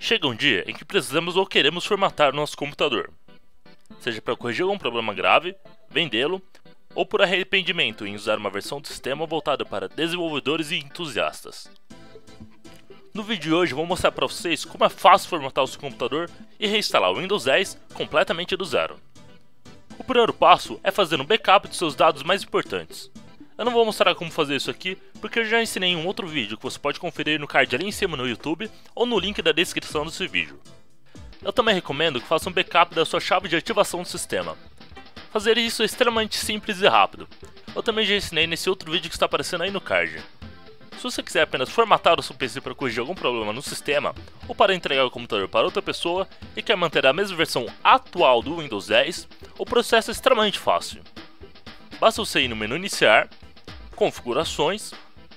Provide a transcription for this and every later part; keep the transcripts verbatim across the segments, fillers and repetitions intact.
Chega um dia em que precisamos ou queremos formatar nosso computador, seja para corrigir algum problema grave, vendê-lo, ou por arrependimento em usar uma versão do sistema voltada para desenvolvedores e entusiastas. No vídeo de hoje vou mostrar para vocês como é fácil formatar o seu computador e reinstalar o Windows dez completamente do zero. O primeiro passo é fazer um backup de seus dados mais importantes. Eu não vou mostrar como fazer isso aqui, porque eu já ensinei em um outro vídeo que você pode conferir no card ali em cima no YouTube ou no link da descrição desse vídeo. Eu também recomendo que faça um backup da sua chave de ativação do sistema. Fazer isso é extremamente simples e rápido. Eu também já ensinei nesse outro vídeo que está aparecendo aí no card. Se você quiser apenas formatar o seu P C para corrigir algum problema no sistema, ou para entregar o computador para outra pessoa e quer manter a mesma versão atual do Windows dez, o processo é extremamente fácil. Basta você ir no menu Iniciar, Configurações,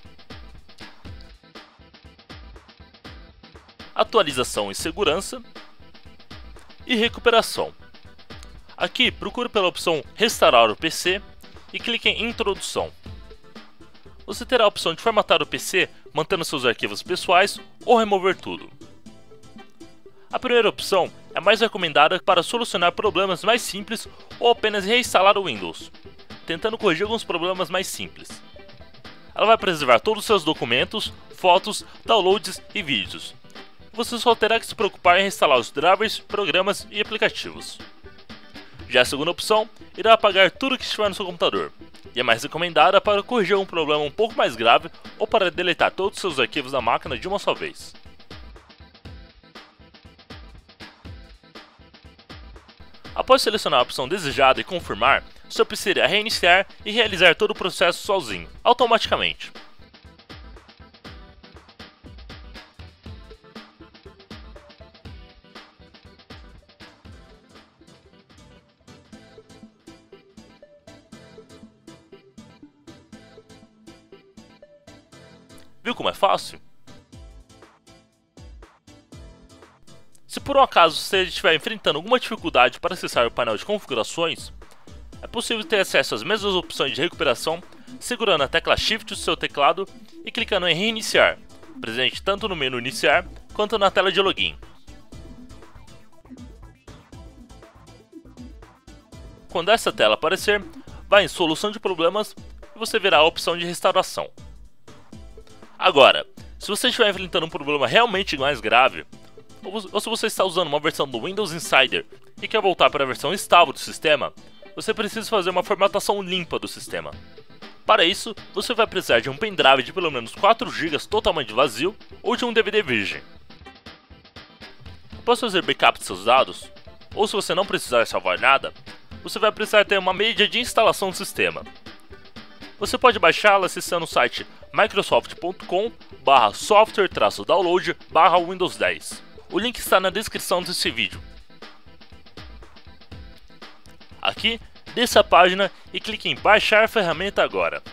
Atualização e Segurança e Recuperação. Aqui procure pela opção Restaurar o P C e clique em Introdução. Você terá a opção de formatar o P C mantendo seus arquivos pessoais ou remover tudo. A primeira opção é mais recomendada para solucionar problemas mais simples ou apenas reinstalar o Windows, tentando corrigir alguns problemas mais simples. Ela vai preservar todos os seus documentos, fotos, downloads e vídeos. Você só terá que se preocupar em reinstalar os drivers, programas e aplicativos. Já a segunda opção irá apagar tudo que estiver no seu computador, e é mais recomendada para corrigir um problema um pouco mais grave ou para deletar todos os seus arquivos da máquina de uma só vez. Após selecionar a opção desejada e confirmar, seu P C irá reiniciar e realizar todo o processo sozinho, automaticamente. Viu como é fácil? Se por um acaso você estiver enfrentando alguma dificuldade para acessar o painel de configurações, é possível ter acesso às mesmas opções de recuperação segurando a tecla Shift do seu teclado e clicando em Reiniciar, presente tanto no menu Iniciar quanto na tela de login. Quando essa tela aparecer, vá em Solução de Problemas e você verá a opção de Restauração. Agora, se você estiver enfrentando um problema realmente mais grave, ou se você está usando uma versão do Windows Insider e quer voltar para a versão estável do sistema, você precisa fazer uma formatação limpa do sistema. Para isso, você vai precisar de um pendrive de pelo menos quatro gigas totalmente vazio ou de um D V D virgem. Após fazer backup de seus dados, ou se você não precisar salvar nada, você vai precisar ter uma mídia de instalação do sistema. Você pode baixá-la acessando o site microsoft ponto com barra software traço download barra Windows dez. O link está na descrição desse vídeo. Aqui, desça a página e clique em Baixar ferramenta agora.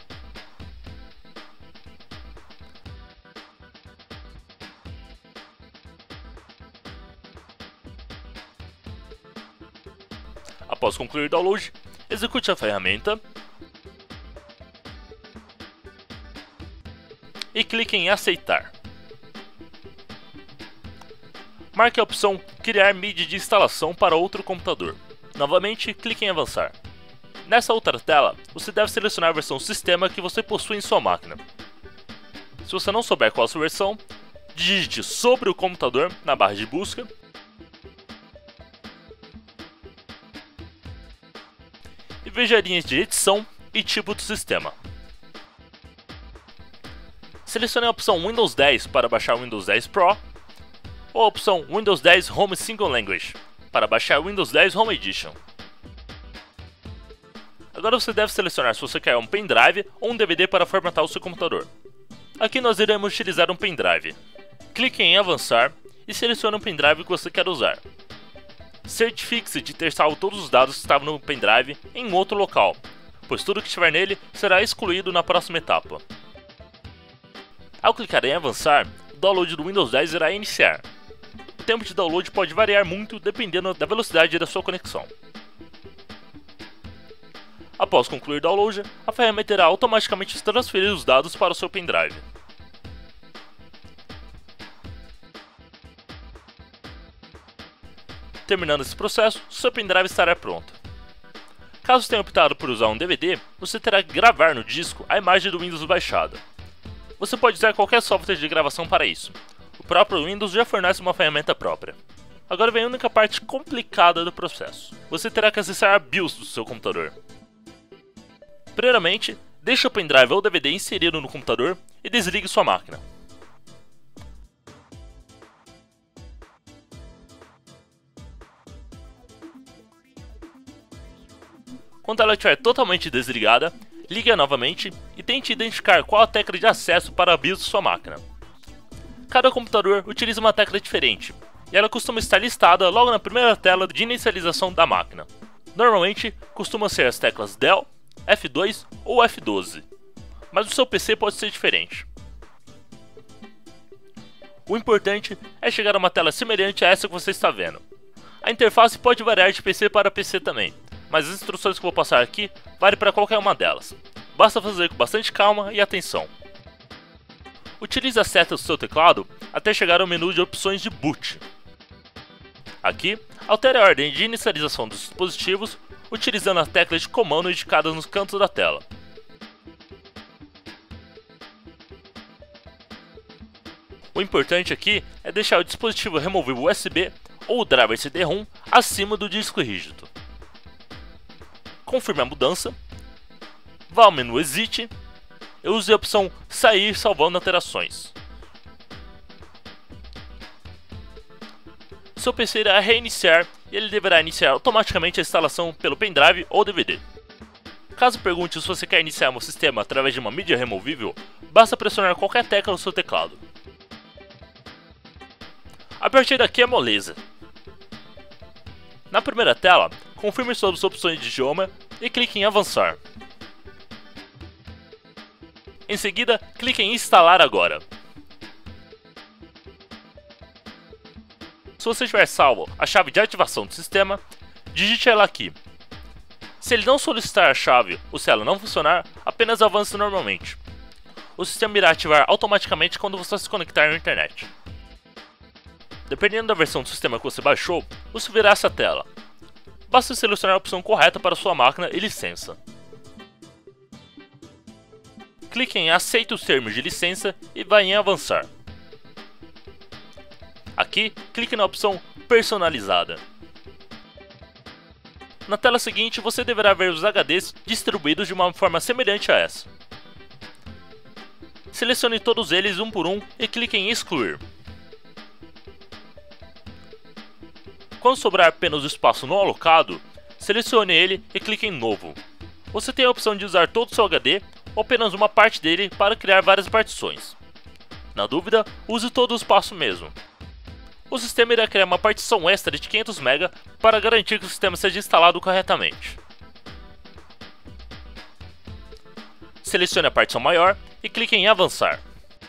Após concluir o download, execute a ferramenta e clique em Aceitar. Marque a opção Criar mídia de instalação para outro computador. Novamente, clique em Avançar. Nessa outra tela, você deve selecionar a versão sistema que você possui em sua máquina. Se você não souber qual a sua versão, digite sobre o computador na barra de busca e veja linhas de edição e tipo do sistema. Selecione a opção Windows dez para baixar o Windows dez Pro ou a opção Windows dez Home Single Language para baixar o Windows dez Home Edition. Agora você deve selecionar se você quer um pendrive ou um D V D para formatar o seu computador. Aqui nós iremos utilizar um pendrive. Clique em Avançar e selecione um pendrive que você quer usar. Certifique-se de ter salvo todos os dados que estavam no pendrive em outro local, pois tudo que estiver nele será excluído na próxima etapa. Ao clicar em Avançar, o download do Windows dez irá iniciar. O tempo de download pode variar muito dependendo da velocidade da sua conexão. Após concluir o download, a ferramenta irá automaticamente transferir os dados para o seu pendrive. Terminando esse processo, seu pendrive estará pronto. Caso tenha optado por usar um D V D, você terá que gravar no disco a imagem do Windows baixada. Você pode usar qualquer software de gravação para isso. O próprio Windows já fornece uma ferramenta própria. Agora vem a única parte complicada do processo. Você terá que acessar a BIOS do seu computador. Primeiramente, deixe o pendrive ou D V D inserido no computador e desligue sua máquina. Quando ela estiver totalmente desligada, ligue-a novamente e tente identificar qual a tecla de acesso para a BIOS de sua máquina. Cada computador utiliza uma tecla diferente, e ela costuma estar listada logo na primeira tela de inicialização da máquina. Normalmente, costumam ser as teclas Del, F dois ou F doze, mas o seu P C pode ser diferente. O importante é chegar a uma tela semelhante a essa que você está vendo. A interface pode variar de P C para P C também, mas as instruções que vou passar aqui valem para qualquer uma delas. Basta fazer com bastante calma e atenção. Utilize a seta do seu teclado até chegar ao menu de opções de boot. Aqui, altere a ordem de inicialização dos dispositivos utilizando as teclas de comando indicadas nos cantos da tela. O importante aqui é deixar o dispositivo removível U S B ou o driver C D-ROM acima do disco rígido. Confirme a mudança, vá ao menu Exit e use a opção Sair salvando alterações. Seu P C irá reiniciar e ele deverá iniciar automaticamente a instalação pelo pendrive ou D V D. Caso pergunte se você quer iniciar um sistema através de uma mídia removível, basta pressionar qualquer tecla no seu teclado. A partir daqui é moleza. Na primeira tela, confirme sobre as opções de idioma e clique em Avançar. Em seguida, clique em Instalar agora. Se você tiver salvo a chave de ativação do sistema, digite ela aqui. Se ele não solicitar a chave ou se ela não funcionar, apenas avance normalmente. O sistema irá ativar automaticamente quando você se conectar na internet. Dependendo da versão do sistema que você baixou, você verá essa tela. Basta selecionar a opção correta para sua máquina e licença. Clique em Aceite os termos de licença e vá em Avançar. Aqui, clique na opção Personalizada. Na tela seguinte, você deverá ver os H Ds distribuídos de uma forma semelhante a essa. Selecione todos eles um por um e clique em Excluir. Quando sobrar apenas o espaço não alocado, selecione ele e clique em Novo. Você tem a opção de usar todo o seu H D ou apenas uma parte dele para criar várias partições. Na dúvida, use todo o espaço mesmo. O sistema irá criar uma partição extra de quinhentos mega para garantir que o sistema seja instalado corretamente. Selecione a partição maior e clique em Avançar.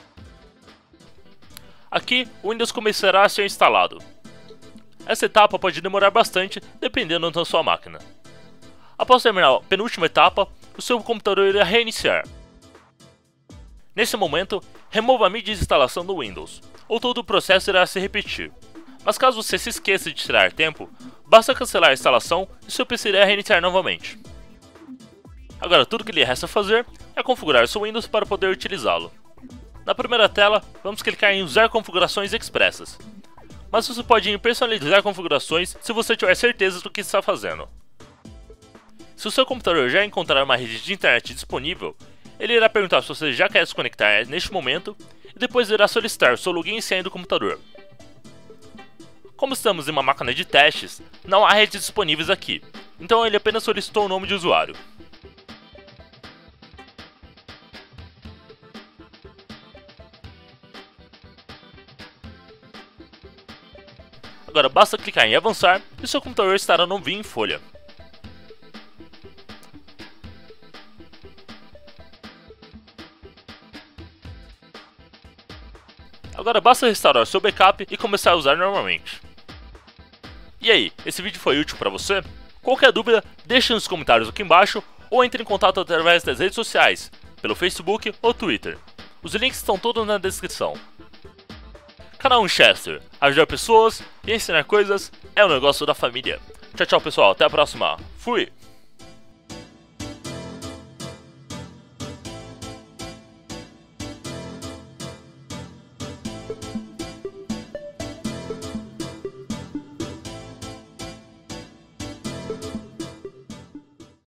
Aqui, o Windows começará a ser instalado. Essa etapa pode demorar bastante, dependendo da sua máquina. Após terminar a penúltima etapa, o seu computador irá reiniciar. Nesse momento, remova a mídia de instalação do Windows, ou todo o processo irá se repetir. Mas caso você se esqueça de tirar tempo, basta cancelar a instalação e seu P C irá reiniciar novamente. Agora tudo que lhe resta fazer é configurar seu Windows para poder utilizá-lo. Na primeira tela, vamos clicar em Usar configurações expressas. Mas você pode ir em Personalizar configurações se você tiver certeza do que está fazendo. Se o seu computador já encontrar uma rede de internet disponível, ele irá perguntar se você já quer se conectar neste momento e depois irá solicitar o seu login e senha do computador. Como estamos em uma máquina de testes, não há redes disponíveis aqui, então ele apenas solicitou o nome de usuário. Agora basta clicar em Avançar e seu computador estará novinho em folha. Agora basta restaurar seu backup e começar a usar normalmente. E aí, esse vídeo foi útil para você? Qualquer dúvida, deixe nos comentários aqui embaixo ou entre em contato através das redes sociais, pelo Facebook ou Twitter. Os links estão todos na descrição. Canal Winchester, ajudar pessoas e ensinar coisas é um negócio da família. Tchau, tchau, pessoal. Até a próxima. Fui!